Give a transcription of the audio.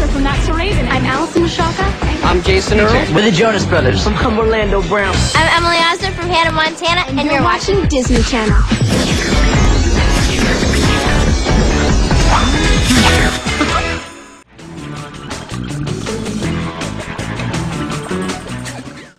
Anneliese from That's a Raven. I'm Alyson, Michalka. I'm Jason Earles. We're the Jonas Brothers. I'm Orlando Brown. I'm Emily Osment from Hannah, Montana, And you're watching Disney Channel.